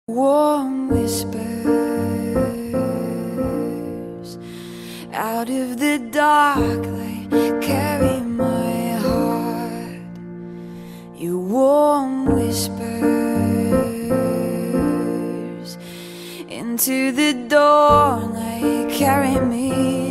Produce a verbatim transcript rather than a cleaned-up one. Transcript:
Warm whispers out of the dark, they carry my heart. Your warm whispers into the dawn, they carry me